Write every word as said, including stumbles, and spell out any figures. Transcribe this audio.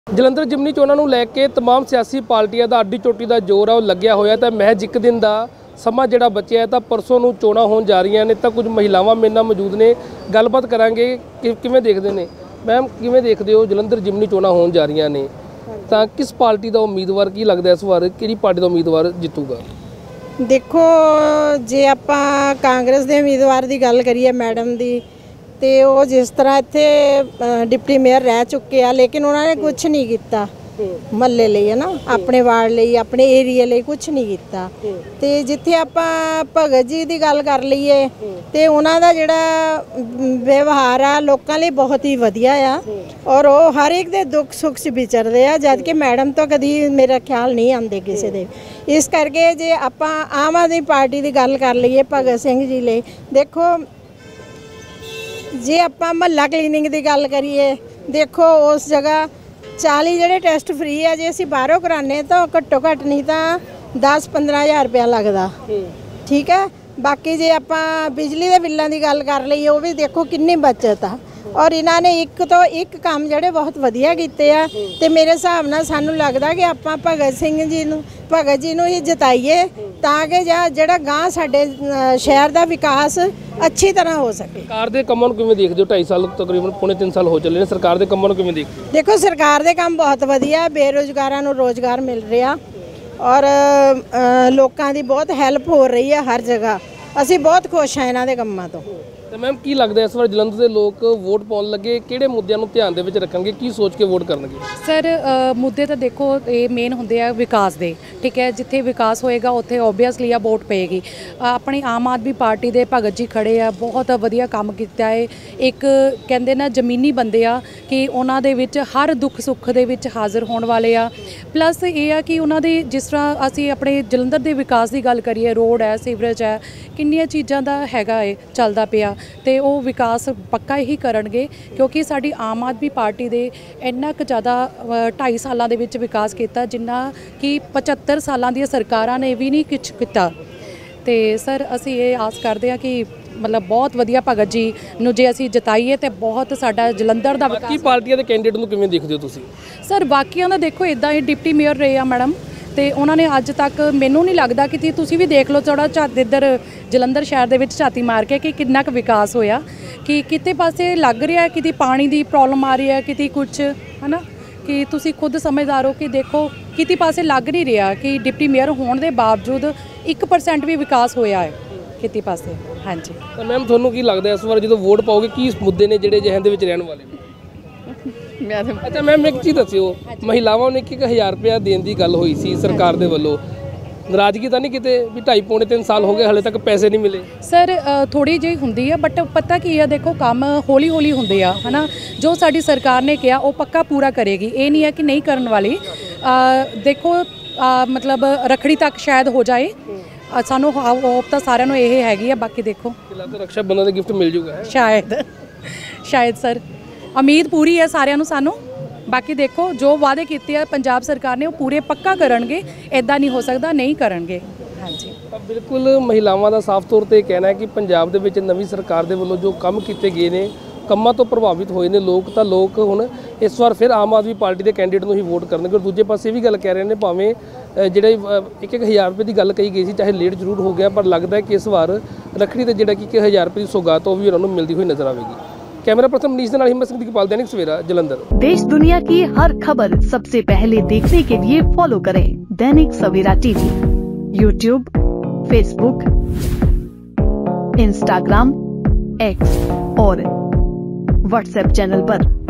ਜਲੰਧਰ ਜਿਮਨੀ ਚੋਣਾਂ ਨੂੰ ਲੈ ਕੇ तमाम सियासी पार्टियां ਦਾ ਅੱਡੀ ਚੋਟੀ ਦਾ ਜ਼ੋਰ ਆ ਉਹ ਲੱਗਿਆ ਹੋਇਆ ਤਾਂ ਮਹਿਜ ਇੱਕ ਦਿਨ ਦਾ ਸਮਾਂ ਜਿਹੜਾ ਬਚਿਆ ਤਾਂ ਪਰਸੋਂ ਨੂੰ ਚੋਣਾਂ ਹੋਣ ਜਾ ਰਹੀਆਂ ਨੇ ਤਾਂ ਕੁਝ ਮਹਿਲਾਵਾਂ ਮੇਰੇ ਨਾਲ ਮੌਜੂਦ ਨੇ ਗੱਲਬਾਤ ਕਰਾਂਗੇ ਕਿ ਕਿਵੇਂ ਦੇਖਦੇ ਨੇ। ਮੈਮ ਕਿਵੇਂ ਦੇਖਦੇ ਹੋ ਜਲੰਧਰ ਜਿਮਨੀ ਚੋਣਾਂ ਹੋਣ ਜਾ ਰਹੀਆਂ ਨੇ ਤਾਂ ਕਿਸ ਪਾਰਟੀ ਦਾ ਉਮੀਦਵਾਰ ਕੀ ਲੱਗਦਾ ਇਸ ਵਾਰ ਕਿਹੜੀ ਪਾਰਟੀ ਦਾ ਉਮੀਦਵਾਰ ਜਿੱਤੂਗਾ? देखो जे आपां कांग्रेस दे उम्मीदवार की गल करिए मैडम दी ते वो जिस तरह इत्थे डिप्टी मेयर रह चुके हैं लेकिन उन्होंने कुछ नहीं किया महल्ले लिए है ना अपने वार्ड लिए अपने एरिए लिए कुछ नहीं किया। तो जिथे आपां भगत जी की गल कर लीए तो उन्होंने जिहड़ा व्यवहार आ लोगों लिए बहुत ही वधिया आ और वो हर एक दे दुख सुख च विचरते हैं जबकि मैडम तो कभी मेरा ख्याल नहीं आते किसी दे। इस करके जे आपां आम आदमी पार्टी की गल कर लीए भगत सिंह जी लिए देखो जे आपां महल्ला क्लीनिंग की गल करिए देखो उस जगह चाली जोड़े टेस्ट फ्री है जे असीं बाहरों कराने तो घट्टो घट्ट नहीं तो दस पंद्रह हज़ार रुपया लगता ठीक है। बाकी जे आपां बिजली के बिलों की गल कर लईए वो भी देखो कितनी बचत आ और इन्होंने एक तो एक काम जोड़े बहुत वधिया कीते आ ते मेरे हिसाब नाल सानूं लगदा कि आपां भगत सिंह जी नूं भगत जी नूं ही जिताईए ताकि जिहड़ा गांह साडे शहर का विकास अच्छी तरह हो सके। सरकार के कामों नूं किवें देखदे हो? ढाई साल तकरीबन पौने तीन साल हो चले ने सरकार के कामों नूं किवें देखदे हो? देखो सरकार के काम बहुत वधिया बेरोजगारां नूं रोजगार मिल रहा और लोगों की बहुत हैल्प हो रही है हर जगह असीं बहुत खुश हैं इन्हां दे कामां तो। तो मैम की लगता है इस बार जलंधर के लोग वोट पाउण लगे किहड़े मुद्दਿਆਂ ਨੂੰ ध्यान ਦੇ ਵਿੱਚ ਰੱਖਣਗੇ ਕੀ सोच के वोट करनगे? सर मुद्दे तो देखो ये मेन होंगे आ विकास दे ठीक है जिथे विकास होएगा उत्थे ओबवियसली आ वोट पेगी। अपनी आम आदमी पार्टी के भगत जी खड़े आ बहुत वधिया काम किया है एक कहते ना जमीनी बंदे आ कि उन्हां दे विच हर दुख सुख दे विच हाज़र होने वाले आ प्लस ये आ कि उन्हां दे जिस तरह असीं अपने जलंधर के विकास की गल करिए रोड है सीवरेज है किन्नियां चीज़ां दा हैगा है चलदा पिया तो वो विकास पक्का ही करनगे क्योंकि साडी आम आदमी पार्टी दे इन्ना क ज़्यादा ढाई सालों के विच विकास किया जिन्ना कि पचहत्तर सालों दी सरकारां ने भी नहीं कुछ किया। तो सर असी ये आस करते हैं कि मतलब बहुत वधिया भगत जी नूं जे असीं जिताईए तो बहुत साडा जलंधर दा बाकी पार्टियां दे कैंਡੀਡੇਟ नूं किवें देखदे हो तुसीं? सर बाकियां दा देखो इदां ही डिप्टी मेयर रहे आ मैडम तो उन्होंने अज तक मैनू नहीं लगता कि तुसी भी देख लो थोड़ा झा इधर जलंधर शहर के विच झाती मार के कि कितना क विकास होया कि किते पासे लग रहा है कि पानी की प्रॉब्लम आ रही है कि कुछ है ना कि तुसी खुद समझदार हो कि देखो किते पासे लग नहीं रहा कि डिप्टी मेयर होने के बावजूद एक परसेंट भी विकास होया है किते पासे। हाँ जी तो मैम थोनों की लगता है इस बार जो वोट पाओगे की मुद्दे ने जिहड़े जहन दे विच रहण वाले? अच्छा मैम एक चीज़ दस्सिओ महिलावां ने एक हज़ार रुपया देने की गल हुई सी सरकार दे वल्लों नाराजगी तो नहीं किते भी ढाई पौने तीन साल हो गए हाले तक पैसे नहीं मिले? सर थोड़ी जी होंदी है बट पता की है देखो काम हौली हौली होंदे आ है ना जो साडी सरकार ने किया वो पक्का पूरा करेगी ये नहीं है कि नहीं करने वाली। आ, देखो आ, मतलब रखड़ी तक शायद हो जाए सानू होप तो सारिਆਂ ਨੂੰ ਇਹ हैगी है बाकी देखो रक्षा बंधन का गिफ्ट मिल जूगा शायद शायद सर उम्मीद पूरी है सारिਆਂ ਨੂੰ सानू बाकी देखो जो वादे किए हैं पंजाब सरकार ने वो पूरे पक्का करनगे इदा नहीं हो सकता नहीं करनगे। हाँ जी बिल्कुल महिलावां दा साफ तौर पर कहना है कि पंजाब दे विच नवीं सरकार दे वल्लों जो काम किए गए ने ਕੰਮਾਂ ਤੋਂ ਪ੍ਰਭਾਵਿਤ ਹੋਏ ਨੇ ਲੋਕ ਤਾਂ ਲੋਕ ਹੁਣ ਇਸ ਵਾਰ ਫਿਰ ਆਮ ਆਦਮੀ ਪਾਰਟੀ ਦੇ ਕੈਂਡੀਡੇਟ ਨੂੰ ਹੀ ਵੋਟ ਕਰਨਗੇ। ਔਰ ਦੂਜੇ ਪਾਸੇ ਵੀ ਗੱਲ ਕਹਿ ਰਹੇ ਨੇ ਭਾਵੇਂ ਜਿਹੜੇ ਇੱਕ ਇੱਕ ਹਜ਼ਾਰ ਰੁਪਏ ਦੀ ਗੱਲ ਕਹੀ ਗਈ ਸੀ ਚਾਹੇ ਲੇਟ ਜ਼ਰੂਰ ਹੋ ਗਿਆ ਪਰ ਲੱਗਦਾ ਹੈ ਕਿ ਇਸ ਵਾਰ ਰੱਖੜੀ ਤੇ ਜਿਹੜਾ ਕਿ ਇੱਕ ਹਜ਼ਾਰ ਰੁਪਏ ਦੀ ਸੌਗਾਤ ਉਹ ਵੀ ਉਹਨਾਂ ਨੂੰ ਮਿਲਦੀ ਹੋਈ ਨਜ਼ਰ ਆਵੇਗੀ। कैमरा पर्सन मनीष नाल हिम्मत सिंह दीपाल दैनिक सवेरा जलंधर। देश दुनिया की हर खबर सबसे पहले देखने के लिए फॉलो करें Dainik Savera TV YouTube Facebook Instagram X और व्हाट्सएप चैनल पर।